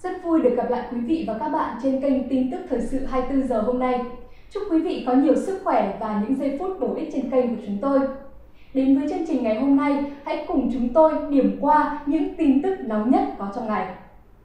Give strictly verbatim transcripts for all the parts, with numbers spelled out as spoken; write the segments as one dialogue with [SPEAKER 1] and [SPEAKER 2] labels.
[SPEAKER 1] Rất vui được gặp lại quý vị và các bạn trên kênh tin tức thời sự hai mươi tư giờ hôm nay. Chúc quý vị có nhiều sức khỏe và những giây phút bổ ích trên kênh của chúng tôi. Đến với chương trình ngày hôm nay, hãy cùng chúng tôi điểm qua những tin tức nóng nhất có trong ngày.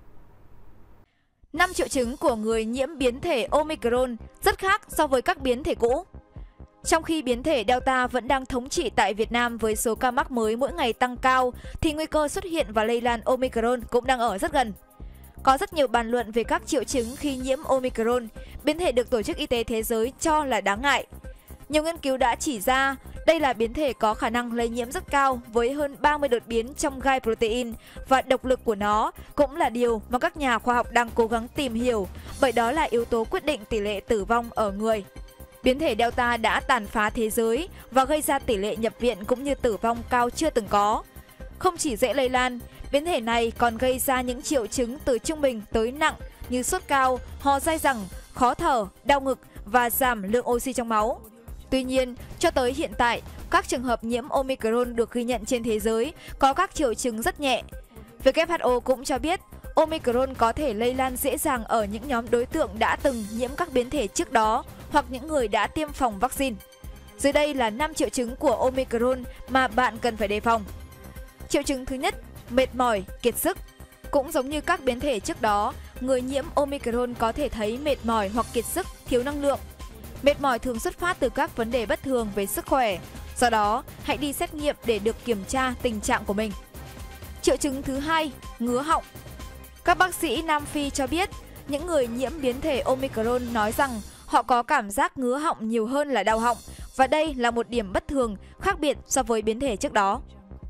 [SPEAKER 2] năm triệu chứng của người nhiễm biến thể Omicron rất khác so với các biến thể cũ. Trong khi biến thể Delta vẫn đang thống trị tại Việt Nam với số ca mắc mới mỗi ngày tăng cao, thì nguy cơ xuất hiện và lây lan Omicron cũng đang ở rất gần. Có rất nhiều bàn luận về các triệu chứng khi nhiễm Omicron, biến thể được Tổ chức Y tế Thế giới cho là đáng ngại. Nhiều nghiên cứu đã chỉ ra đây là biến thể có khả năng lây nhiễm rất cao với hơn ba mươi đột biến trong gai protein và độc lực của nó cũng là điều mà các nhà khoa học đang cố gắng tìm hiểu, bởi đó là yếu tố quyết định tỷ lệ tử vong ở người. Biến thể Delta đã tàn phá thế giới và gây ra tỷ lệ nhập viện cũng như tử vong cao chưa từng có. Không chỉ dễ lây lan, biến thể này còn gây ra những triệu chứng từ trung bình tới nặng như sốt cao, ho dai dẳng, khó thở, đau ngực và giảm lượng oxy trong máu. Tuy nhiên, cho tới hiện tại, các trường hợp nhiễm Omicron được ghi nhận trên thế giới có các triệu chứng rất nhẹ. W H O cũng cho biết Omicron có thể lây lan dễ dàng ở những nhóm đối tượng đã từng nhiễm các biến thể trước đó hoặc những người đã tiêm phòng vaccine. Dưới đây là năm triệu chứng của Omicron mà bạn cần phải đề phòng. Triệu chứng thứ nhất, mệt mỏi, kiệt sức. Cũng giống như các biến thể trước đó, người nhiễm Omicron có thể thấy mệt mỏi hoặc kiệt sức, thiếu năng lượng. Mệt mỏi thường xuất phát từ các vấn đề bất thường về sức khỏe, do đó hãy đi xét nghiệm để được kiểm tra tình trạng của mình. Triệu chứng thứ hai, ngứa họng. Các bác sĩ Nam Phi cho biết những người nhiễm biến thể Omicron nói rằng họ có cảm giác ngứa họng nhiều hơn là đau họng, và đây là một điểm bất thường khác biệt so với biến thể trước đó.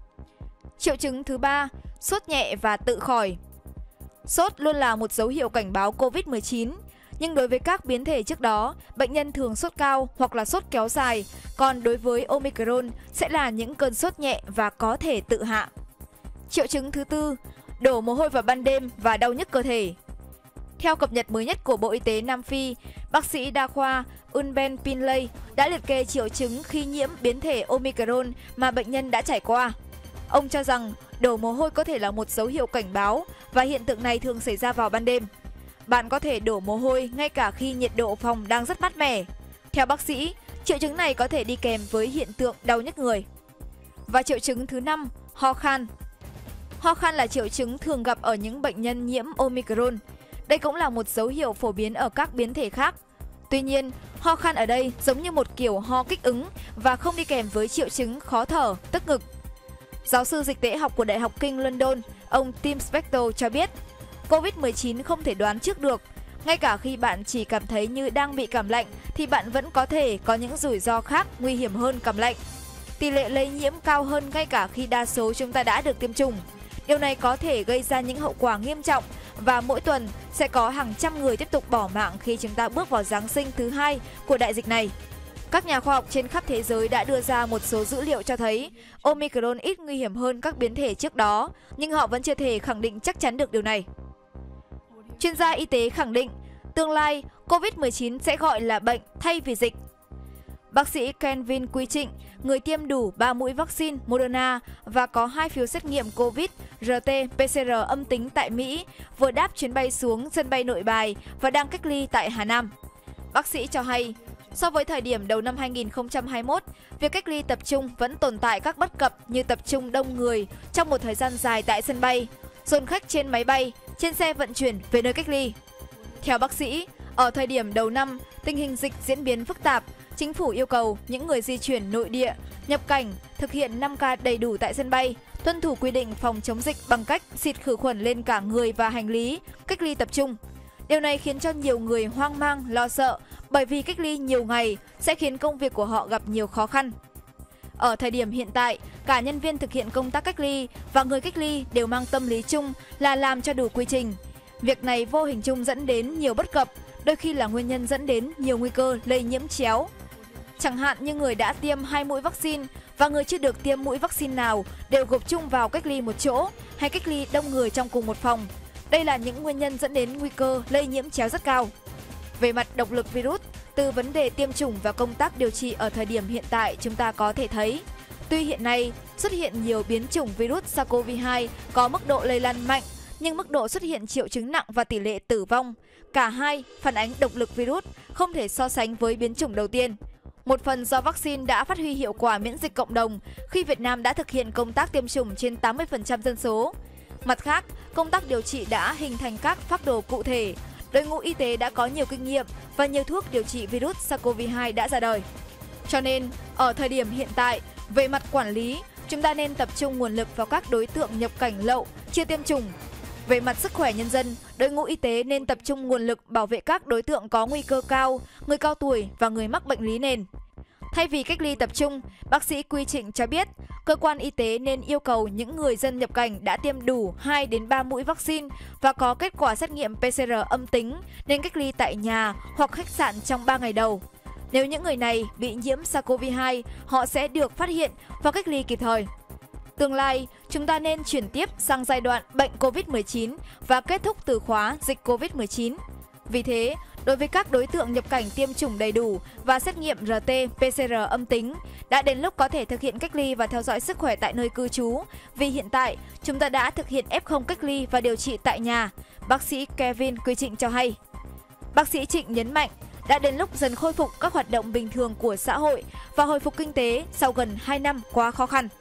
[SPEAKER 2] Triệu chứng thứ ba, sốt nhẹ và tự khỏi. Sốt luôn là một dấu hiệu cảnh báo Covid mười chín, nhưng đối với các biến thể trước đó, bệnh nhân thường sốt cao hoặc là sốt kéo dài, còn đối với Omicron sẽ là những cơn sốt nhẹ và có thể tự hạ. Triệu chứng thứ tư, đổ mồ hôi vào ban đêm và đau nhức cơ thể. Theo cập nhật mới nhất của Bộ Y tế Nam Phi, bác sĩ đa khoa Unben Pinlay đã liệt kê triệu chứng khi nhiễm biến thể Omicron mà bệnh nhân đã trải qua. Ông cho rằng đổ mồ hôi có thể là một dấu hiệu cảnh báo và hiện tượng này thường xảy ra vào ban đêm. Bạn có thể đổ mồ hôi ngay cả khi nhiệt độ phòng đang rất mát mẻ. Theo bác sĩ, triệu chứng này có thể đi kèm với hiện tượng đau nhức người. Và triệu chứng thứ năm, ho khan. Ho khan là triệu chứng thường gặp ở những bệnh nhân nhiễm Omicron. Đây cũng là một dấu hiệu phổ biến ở các biến thể khác. Tuy nhiên, ho khan ở đây giống như một kiểu ho kích ứng và không đi kèm với triệu chứng khó thở, tức ngực. Giáo sư dịch tễ học của Đại học King London, ông Tim Spector cho biết, Covid mười chín không thể đoán trước được. Ngay cả khi bạn chỉ cảm thấy như đang bị cảm lạnh, thì bạn vẫn có thể có những rủi ro khác nguy hiểm hơn cảm lạnh. Tỷ lệ lây nhiễm cao hơn ngay cả khi đa số chúng ta đã được tiêm chủng. Điều này có thể gây ra những hậu quả nghiêm trọng và mỗi tuần sẽ có hàng trăm người tiếp tục bỏ mạng khi chúng ta bước vào Giáng sinh thứ hai của đại dịch này. Các nhà khoa học trên khắp thế giới đã đưa ra một số dữ liệu cho thấy Omicron ít nguy hiểm hơn các biến thể trước đó, nhưng họ vẫn chưa thể khẳng định chắc chắn được điều này. Chuyên gia y tế khẳng định, tương lai Covid mười chín sẽ gọi là bệnh thay vì dịch. Bác sĩ Kenvin Quy Trịnh, người tiêm đủ ba mũi vaccine Moderna và có hai phiếu xét nghiệm Covid rờ tê pê xê rờ âm tính tại Mỹ, vừa đáp chuyến bay xuống sân bay Nội Bài và đang cách ly tại Hà Nam. Bác sĩ cho hay, so với thời điểm đầu năm hai nghìn không trăm hai mươi mốt, việc cách ly tập trung vẫn tồn tại các bất cập như tập trung đông người trong một thời gian dài tại sân bay, dồn khách trên máy bay, trên xe vận chuyển về nơi cách ly. Theo bác sĩ, ở thời điểm đầu năm, tình hình dịch diễn biến phức tạp, chính phủ yêu cầu những người di chuyển nội địa, nhập cảnh thực hiện năm K đầy đủ tại sân bay, tuân thủ quy định phòng chống dịch bằng cách xịt khử khuẩn lên cả người và hành lý, cách ly tập trung. Điều này khiến cho nhiều người hoang mang, lo sợ, bởi vì cách ly nhiều ngày sẽ khiến công việc của họ gặp nhiều khó khăn. Ở thời điểm hiện tại, cả nhân viên thực hiện công tác cách ly và người cách ly đều mang tâm lý chung là làm cho đủ quy trình. Việc này vô hình chung dẫn đến nhiều bất cập, đôi khi là nguyên nhân dẫn đến nhiều nguy cơ lây nhiễm chéo. Chẳng hạn như người đã tiêm hai mũi vaccine và người chưa được tiêm mũi vaccine nào đều gộp chung vào cách ly một chỗ hay cách ly đông người trong cùng một phòng. Đây là những nguyên nhân dẫn đến nguy cơ lây nhiễm chéo rất cao. Về mặt độc lực virus, từ vấn đề tiêm chủng và công tác điều trị ở thời điểm hiện tại chúng ta có thể thấy, tuy hiện nay xuất hiện nhiều biến chủng virus SARS-xê o vê hai có mức độ lây lan mạnh, nhưng mức độ xuất hiện triệu chứng nặng và tỷ lệ tử vong, cả hai phản ánh độc lực virus, không thể so sánh với biến chủng đầu tiên. Một phần do vaccine đã phát huy hiệu quả miễn dịch cộng đồng khi Việt Nam đã thực hiện công tác tiêm chủng trên tám mươi phần trăm dân số. Mặt khác, công tác điều trị đã hình thành các phác đồ cụ thể, đội ngũ y tế đã có nhiều kinh nghiệm và nhiều thuốc điều trị virus SARS-xê o vê hai đã ra đời. Cho nên, ở thời điểm hiện tại, về mặt quản lý, chúng ta nên tập trung nguồn lực vào các đối tượng nhập cảnh lậu, chưa tiêm chủng. Về mặt sức khỏe nhân dân, đội ngũ y tế nên tập trung nguồn lực bảo vệ các đối tượng có nguy cơ cao, người cao tuổi và người mắc bệnh lý nền. Thay vì cách ly tập trung, bác sĩ Quy Trịnh cho biết, cơ quan y tế nên yêu cầu những người dân nhập cảnh đã tiêm đủ hai đến ba mũi vaccine và có kết quả xét nghiệm pê xê rờ âm tính nên cách ly tại nhà hoặc khách sạn trong ba ngày đầu. Nếu những người này bị nhiễm SARS-xê o vê hai, họ sẽ được phát hiện và cách ly kịp thời. Tương lai, chúng ta nên chuyển tiếp sang giai đoạn bệnh Covid mười chín và kết thúc từ khóa dịch Covid mười chín. Vì thế, đối với các đối tượng nhập cảnh tiêm chủng đầy đủ và xét nghiệm rờ tê pê xê rờ âm tính, đã đến lúc có thể thực hiện cách ly và theo dõi sức khỏe tại nơi cư trú. Vì hiện tại, chúng ta đã thực hiện ép không cách ly và điều trị tại nhà, bác sĩ Kevin Quy Trịnh cho hay. Bác sĩ Trịnh nhấn mạnh, đã đến lúc dần khôi phục các hoạt động bình thường của xã hội và hồi phục kinh tế sau gần hai năm quá khó khăn.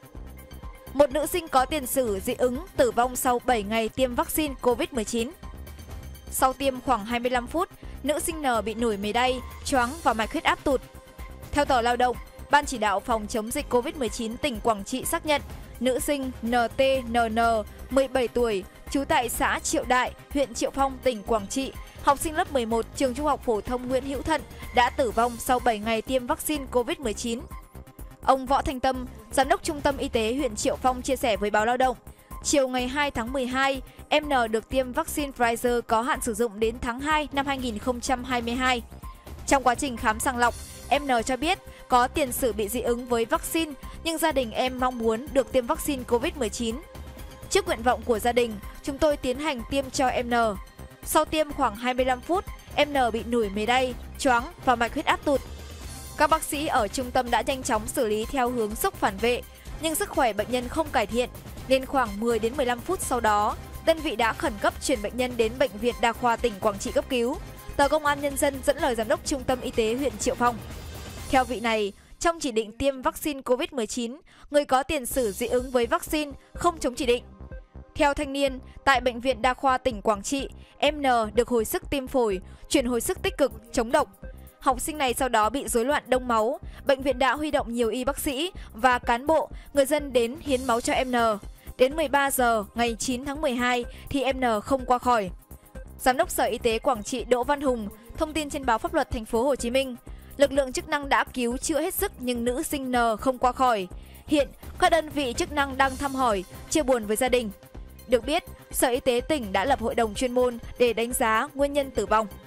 [SPEAKER 2] Một nữ sinh có tiền sử dị ứng tử vong sau bảy ngày tiêm vaccine Covid mười chín. Sau tiêm khoảng hai mươi lăm phút, nữ sinh N bị nổi mề đay, choáng và mạch huyết áp tụt. Theo Tờ Lao động, Ban chỉ đạo phòng chống dịch Covid mười chín tỉnh Quảng Trị xác nhận nữ sinh en tê en en, mười bảy tuổi, trú tại xã Triệu Đại, huyện Triệu Phong, tỉnh Quảng Trị, học sinh lớp mười một trường Trung học phổ thông Nguyễn Hữu Thận đã tử vong sau bảy ngày tiêm vaccine Covid mười chín. Ông Võ Thanh Tâm, Giám đốc Trung tâm Y tế huyện Triệu Phong chia sẻ với Báo Lao động, chiều ngày hai tháng mười hai, em N được tiêm vaccine Pfizer có hạn sử dụng đến tháng hai năm hai nghìn không trăm hai mươi hai. Trong quá trình khám sàng lọc, em N cho biết có tiền sử bị dị ứng với vaccine, nhưng gia đình em mong muốn được tiêm vaccine Covid mười chín. Trước nguyện vọng của gia đình, chúng tôi tiến hành tiêm cho em N. Sau tiêm khoảng hai mươi lăm phút, em N bị nổi mề đay, choáng và mạch huyết áp tụt. Các bác sĩ ở trung tâm đã nhanh chóng xử lý theo hướng sốc phản vệ, nhưng sức khỏe bệnh nhân không cải thiện, nên khoảng mười đến mười lăm phút sau đó, đơn vị đã khẩn cấp chuyển bệnh nhân đến Bệnh viện Đa khoa tỉnh Quảng Trị cấp cứu. Tờ Công an Nhân dân dẫn lời Giám đốc Trung tâm Y tế huyện Triệu Phong. Theo vị này, trong chỉ định tiêm vaccine Covid mười chín, người có tiền sử dị ứng với vaccine không chống chỉ định. Theo thanh niên, tại Bệnh viện Đa khoa tỉnh Quảng Trị, em N được hồi sức tim phổi, chuyển hồi sức tích cực, chống độc. Học sinh này sau đó bị rối loạn đông máu. Bệnh viện đã huy động nhiều y bác sĩ và cán bộ, người dân đến hiến máu cho em N. Đến mười ba giờ ngày chín tháng mười hai thì em N không qua khỏi. Giám đốc Sở Y tế Quảng Trị Đỗ Văn Hùng thông tin trên báo Pháp luật Thành phố Hồ Chí Minh, lực lượng chức năng đã cứu chữa hết sức nhưng nữ sinh N không qua khỏi. Hiện các đơn vị chức năng đang thăm hỏi, chia buồn với gia đình. Được biết, Sở Y tế tỉnh đã lập hội đồng chuyên môn để đánh giá nguyên nhân tử vong.